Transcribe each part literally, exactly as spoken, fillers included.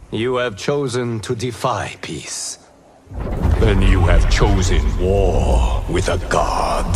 You have chosen to defy peace. Then you have chosen war with a god.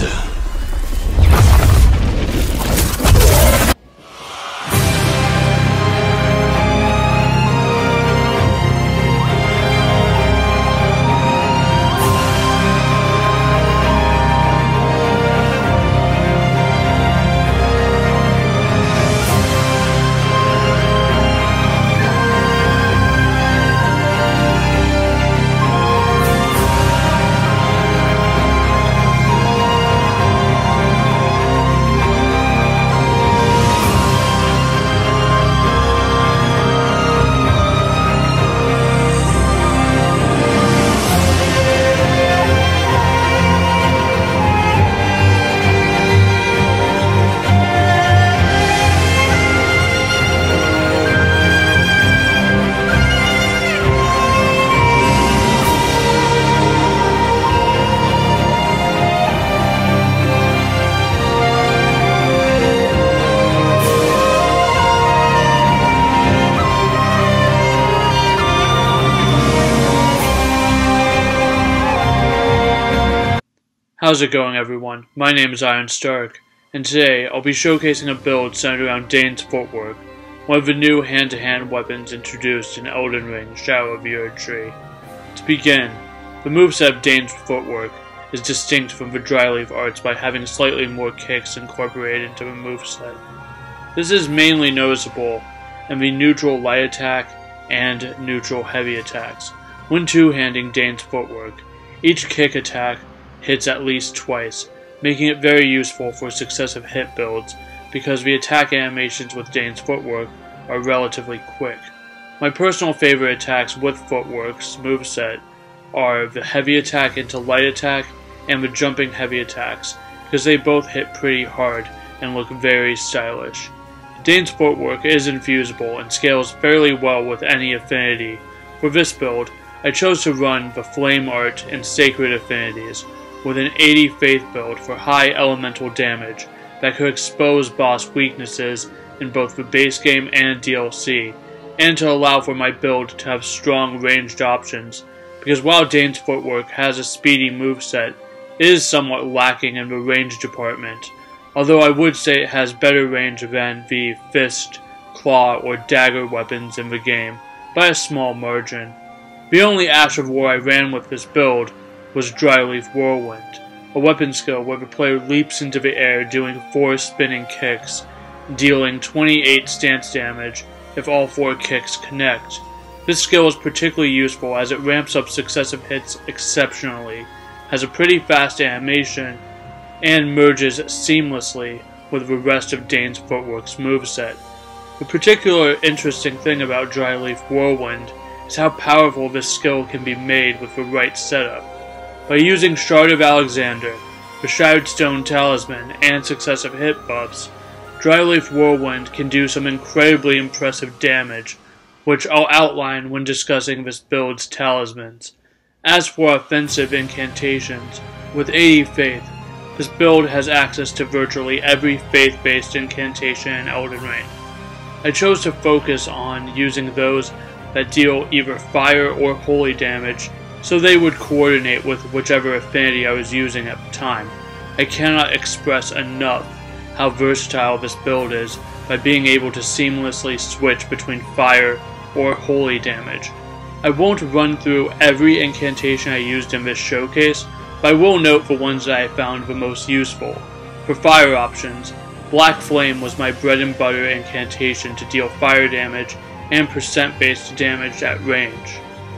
How's it going, everyone? My name is Iron Stark, and today I'll be showcasing a build centered around Dane's Footwork, one of the new hand-to-hand weapons introduced in Elden Ring Shadow of the Erdtree. To begin, the moveset of Dane's Footwork is distinct from the Dryleaf Arts by having slightly more kicks incorporated into the moveset. This is mainly noticeable in the neutral light attack and neutral heavy attacks. When two-handing Dane's Footwork, each kick attack hits at least twice, making it very useful for successive hit builds because the attack animations with Dane's Footwork are relatively quick. My personal favorite attacks with Footwork's moveset are the heavy attack into light attack and the jumping heavy attacks, because they both hit pretty hard and look very stylish. Dane's Footwork is infusible and scales fairly well with any affinity. For this build, I chose to run the Flame Art and Sacred affinities, with an eighty faith build for high elemental damage that could expose boss weaknesses in both the base game and D L C, and to allow for my build to have strong ranged options, because while Dane's Footwork has a speedy moveset, it is somewhat lacking in the range department, although I would say it has better range than the fist, claw, or dagger weapons in the game, by a small margin. The only Ash of War I ran with this build was Dryleaf Whirlwind, a weapon skill where the player leaps into the air doing four spinning kicks, dealing twenty-eight stance damage if all four kicks connect. This skill is particularly useful as it ramps up successive hits exceptionally, has a pretty fast animation, and merges seamlessly with the rest of Dane's Footwork's moveset. The particular interesting thing about Dryleaf Whirlwind is how powerful this skill can be made with the right setup. By using Shard of Alexander, the Shattered Stone Talisman, and successive hit buffs, Dryleaf Whirlwind can do some incredibly impressive damage, which I'll outline when discussing this build's talismans. As for offensive incantations, with eighty faith, this build has access to virtually every faith-based incantation in Elden Ring. I chose to focus on using those that deal either fire or holy damage, so they would coordinate with whichever affinity I was using at the time. I cannot express enough how versatile this build is by being able to seamlessly switch between fire or holy damage. I won't run through every incantation I used in this showcase, but I will note the ones that I found the most useful. For fire options, Black Flame was my bread and butter incantation to deal fire damage and percent-based damage at range.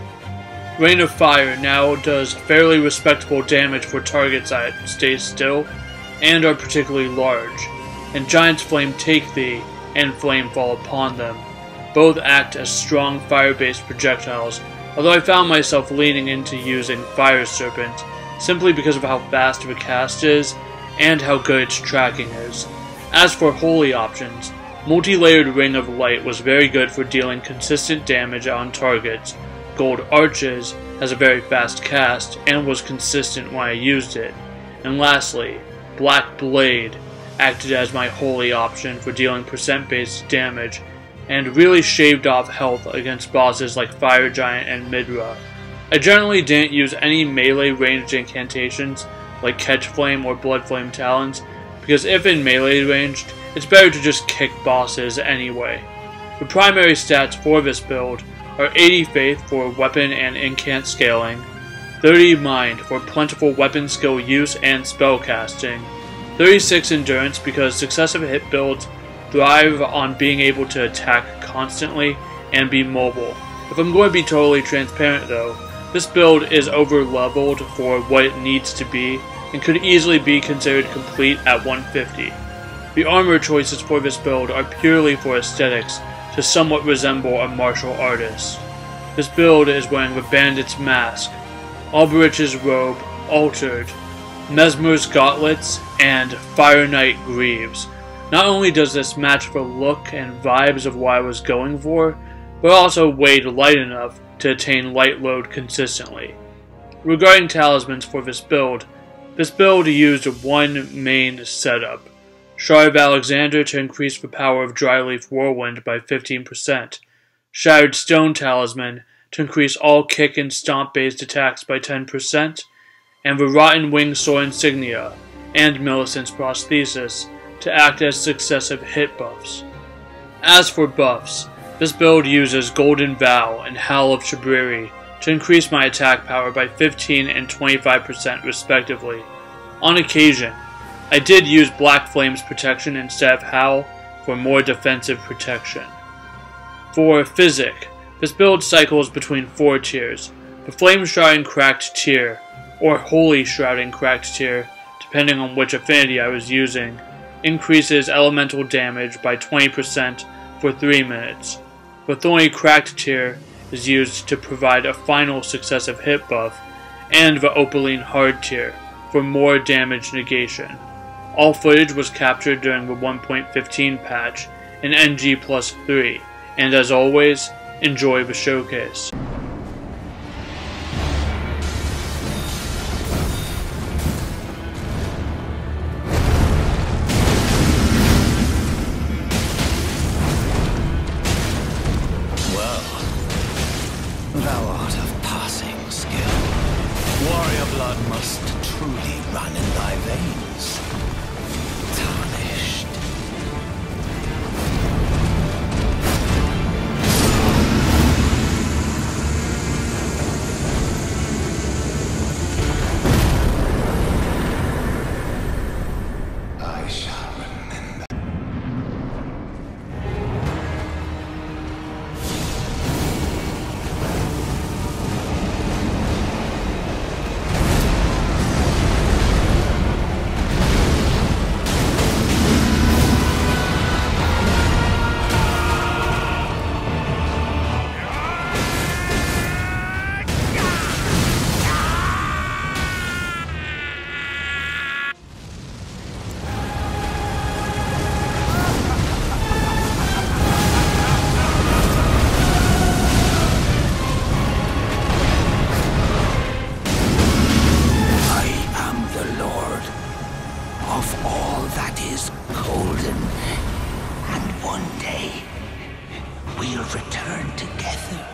Rain of Fire now does fairly respectable damage for targets that stay still and are particularly large, and Giantsflame Take Thee and Flame Fall Upon Them both act as strong fire-based projectiles, although I found myself leaning into using Fire Serpent simply because of how fast the cast is and how good its tracking is. As for holy options, Multilayered Ring of Light was very good for dealing consistent damage on targets. Gold Arches has a very fast cast and was consistent when I used it. And lastly, Black Blade acted as my holy option for dealing percent-based damage and really shaved off health against bosses like Fire Giant and Midra. I generally didn't use any melee ranged incantations like Catch Flame or Blood Flame Talons, because if in melee ranged, it's better to just kick bosses anyway. The primary stats for this build are eighty Faith for weapon and incant scaling, thirty Mind for plentiful weapon skill use and spellcasting, thirty-six Endurance because successive hit builds thrive on being able to attack constantly and be mobile. If I'm going to be totally transparent though, this build is over leveled for what it needs to be and could easily be considered complete at one fifty. The armor choices for this build are purely for aesthetics to somewhat resemble a martial artist. This build is wearing the Bandit's Mask, Alberich's Robe, Altered, Mesmer's Gauntlets, and Fire Knight Greaves. Not only does this match the look and vibes of what I was going for, but also weighed light enough to attain light load consistently. Regarding talismans for this build, this build used one main setup. Shard of Alexander to increase the power of Dryleaf Whirlwind by fifteen percent, Shattered Stone Talisman to increase all kick and stomp based attacks by ten percent, and the Rotten Winged Sword Insignia and Millicent's Prosthesis to act as successive hit buffs. As for buffs, this build uses Golden Vow and Howl of Shabriri to increase my attack power by fifteen and twenty-five percent respectively. On occasion, I did use Black Flame's protection instead of Howl for more defensive protection. For Physic, this build cycles between four tiers: the Flame Shrouding Cracked Tear, or Holy Shrouding Cracked Tear, depending on which affinity I was using, increases elemental damage by twenty percent for three minutes. The Thorny Cracked Tear is used to provide a final successive hit buff, and the Opaline Hard Tear for more damage negation. All footage was captured during the one point fifteen patch in N G plus three, and as always, enjoy the showcase. Thou art of passing skill. Warrior blood must truly run in thy veins. Tarnished. I shall remember. Return together.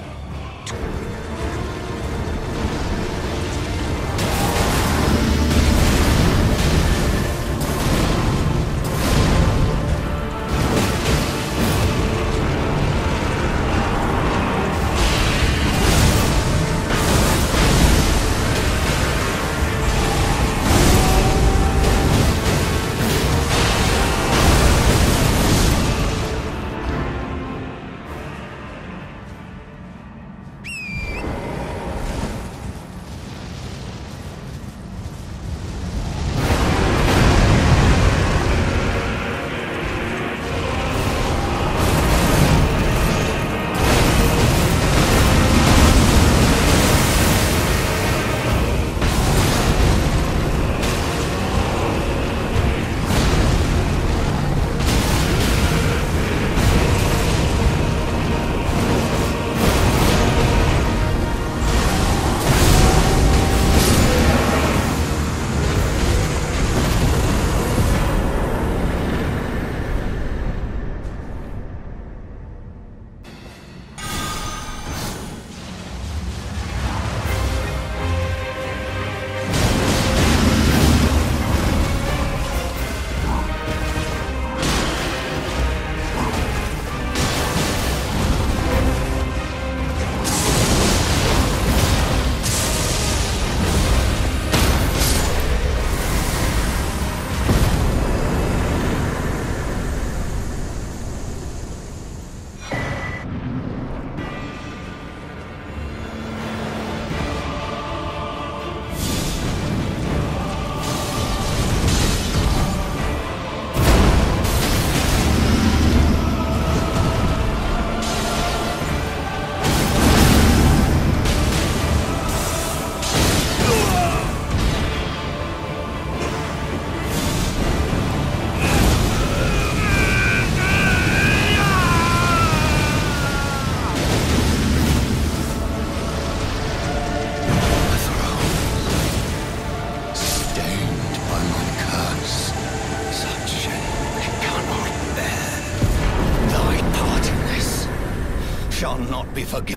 shall not be forgiven.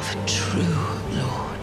the true Lord.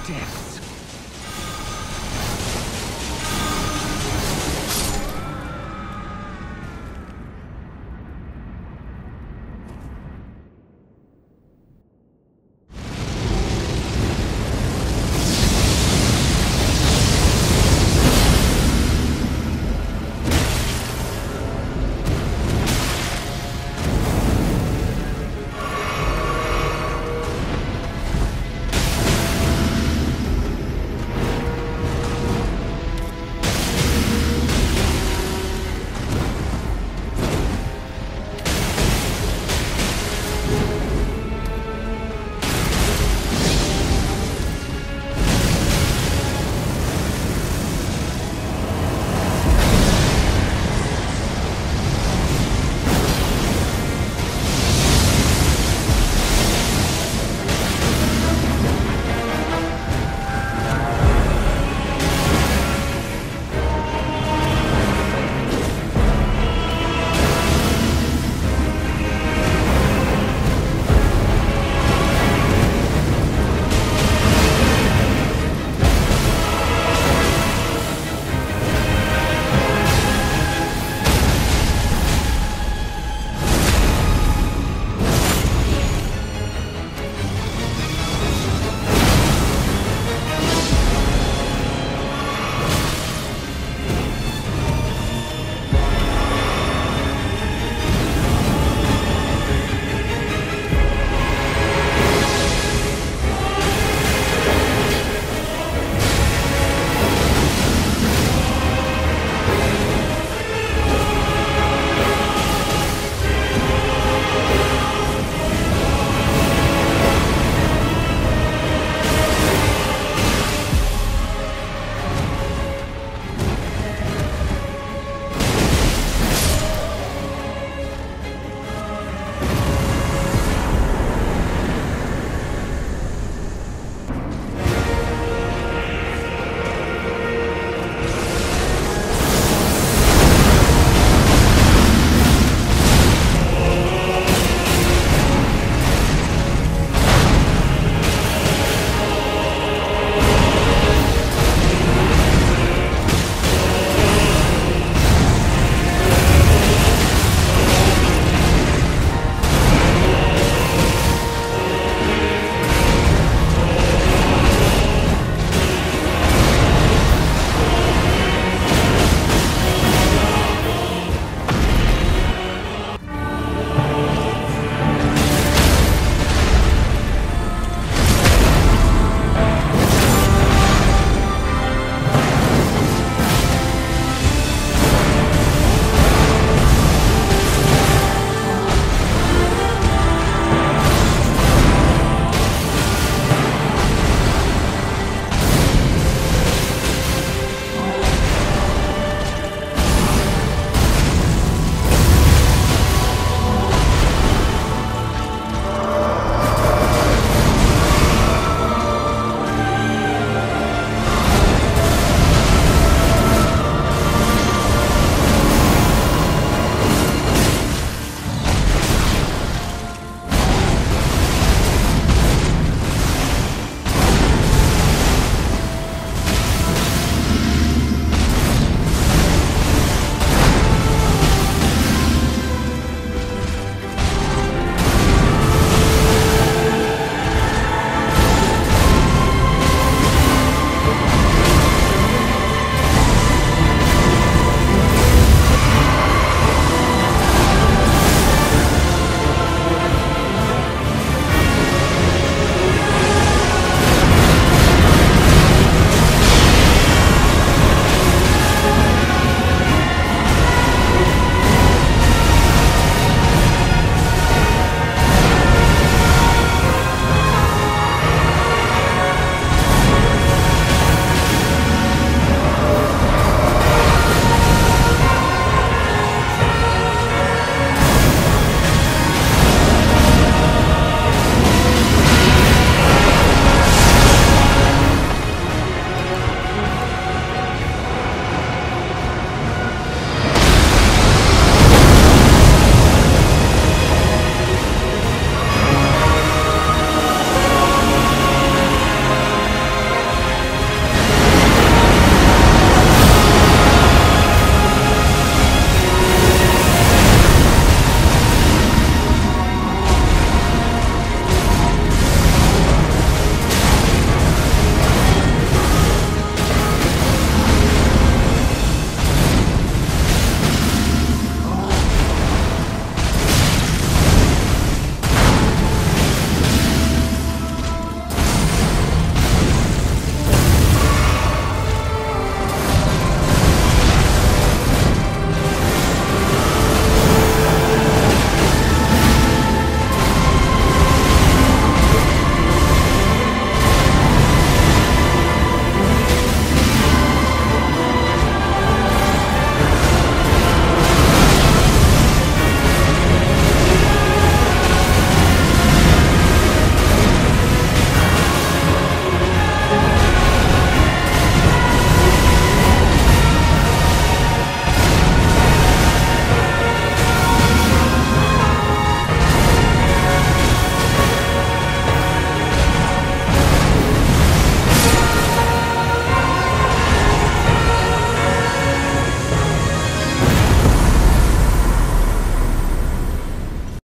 Death